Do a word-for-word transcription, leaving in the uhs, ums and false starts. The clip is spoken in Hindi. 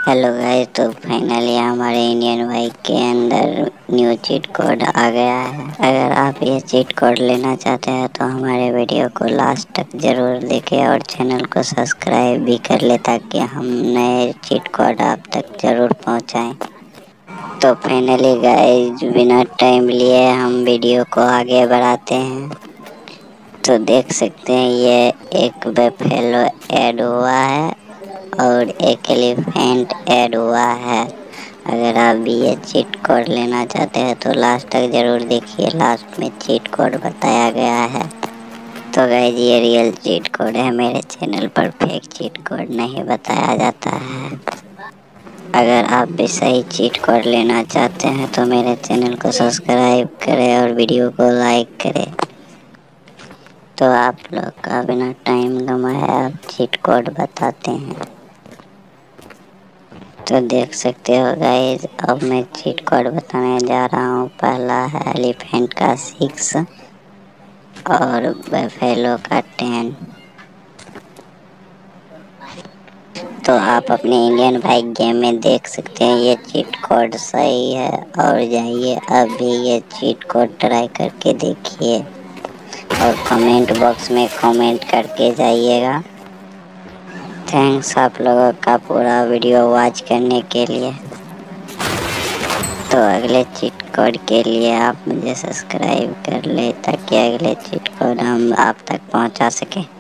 हेलो गाइस, तो फाइनली हमारे इंडियन बाइक के अंदर न्यू चीट कोड आ गया है। अगर आप ये चीट कोड लेना चाहते हैं तो हमारे वीडियो को लास्ट तक जरूर देखें और चैनल को सब्सक्राइब भी कर ले ताकि हम नए चीट कोड आप तक जरूर पहुंचाएं। तो फाइनली गाइस, बिना टाइम लिए हम वीडियो को आगे बढ़ाते हैं। तो देख सकते हैं ये एक बफेलो ऐड हुआ है और एक एलिफेंट ऐड हुआ है। अगर आप भी ये चीट कोड लेना चाहते हैं तो लास्ट तक जरूर देखिए, लास्ट में चीट कोड बताया गया है। तो गाइस, ये रियल चीट कोड है, मेरे चैनल पर फेक चीट कोड नहीं बताया जाता है। अगर आप भी सही चीट कोड लेना चाहते हैं तो मेरे चैनल को सब्सक्राइब करें और वीडियो को लाइक करें। तो आप लोग का बिना टाइम गंवाए आप चीट कोड बताते हैं। तो देख सकते हो गाइस, अब मैं चीट कोड बताने जा रहा हूँ। पहला है एलिफेंट का सिक्स और बफेलो का टेन। तो आप अपने इंडियन बाइक गेम में देख सकते हैं ये चीट कोड सही है। और जाइए अभी ये चीट कोड ट्राई करके देखिए और कमेंट बॉक्स में कमेंट करके जाइएगा। थैंक्स आप लोगों का पूरा वीडियो वॉच करने के लिए। तो अगले चीट कोड के लिए आप मुझे सब्सक्राइब कर ले ताकि अगले चीट कोड हम आप तक पहुंचा सकें।